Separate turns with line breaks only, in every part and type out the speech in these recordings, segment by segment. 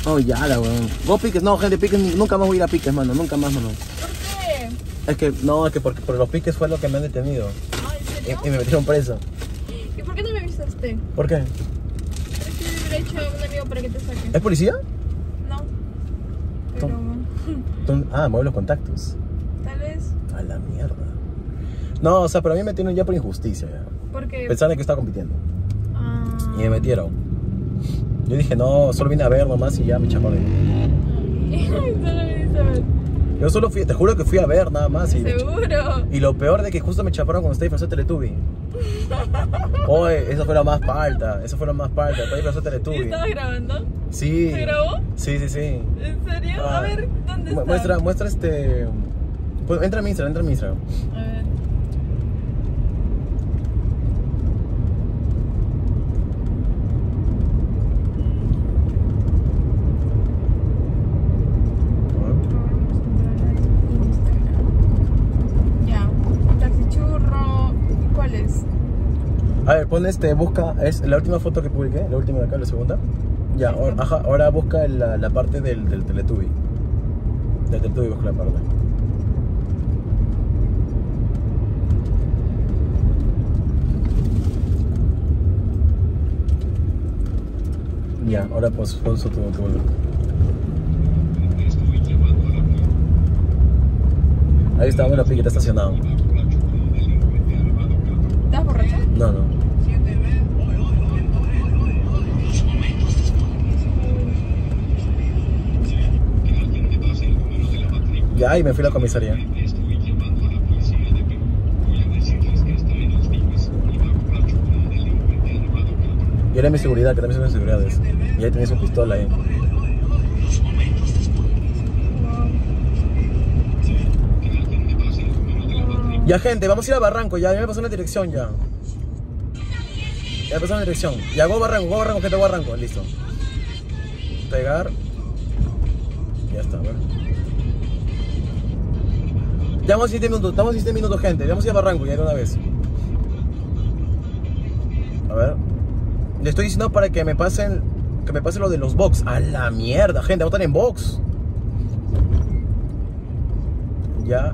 Oh, ya la weón. Vos piques, no, gente, piques, nunca más voy a ir a piques, mano, nunca más, mano.
¿Por qué?
Es que, no, es que porque los piques fue lo que me han detenido.
Ah, ¿en serio?
Y me metieron preso.
¿Y por qué no me avisaste?
¿Por qué?
Es que le hubiera hecho a un amigo para que te saque.
¿Es policía?
No. Pero...
Mueve los contactos.
Tal vez.
A la mierda. No, o sea, pero a mí me metieron ya por injusticia. Ya.
¿Por qué?
Pensaban que estaba compitiendo.
Ah.
Y me metieron. Yo dije, no, solo vine a ver nomás y ya me chaparon.
Solo viniste a ver.
Yo solo fui, te juro que fui a ver nada más.
Seguro.
Y lo peor de que justo me chaparon cuando estaba disfrazado de Teletubby. Oye, eso fue la más palta. Eso fue la más palta. Estaba disfrazado de
¿Y
Teletubby.
estabas grabando?
Sí.
¿Se grabó?
Sí, sí, sí.
¿En serio? A ver, ¿dónde está?
Muestra este... Pues, entra a mi Instagram,
A ver. Ya, taxichurro. ¿Cuál es?
A ver, pon busca, es la última foto que publiqué, la última de acá, la segunda. Ya, ahora busca la parte del Teletubby. Del Teletubby busca la parte. Ya, ahora pues pon tu vuelvo. Ahí está, bueno, pique, está estacionado.
¿Estás borracha?
No, no. Ya, y me fui a la comisaría. Y era mi seguridad, que también son seguridades. Y ahí tenía su pistola ahí. Ya, gente, vamos a ir a Barranco, ya me pasó una dirección ya. Ya me pasó una dirección. Ya, go Barranco, gente, go Barranco, listo. Pegar. Ya está, a ver. Ya vamos a 7 minutos, estamos 7 minutos, gente. Vamos a ir a Barranco ya de una vez. A ver. Le estoy diciendo para que me pasen lo de los box. A la mierda, gente, vamos a estar en box. Ya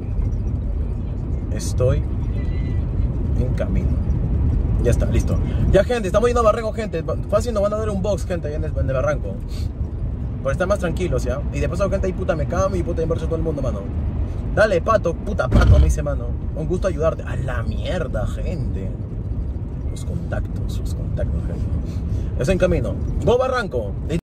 estoy en camino. Ya está, listo. Ya, gente, estamos yendo a Barranco, gente. Fácil nos van a dar un box, gente, ahí en el Barranco. Por estar más tranquilos, ¿ya? Y después, gente, ahí puta me cambio y puta inverso todo el mundo, mano. Dale, pato, puta pato, me dice, mano. Un gusto ayudarte. A la mierda, gente. Los contactos, gente. Estoy en camino. Go Barranco.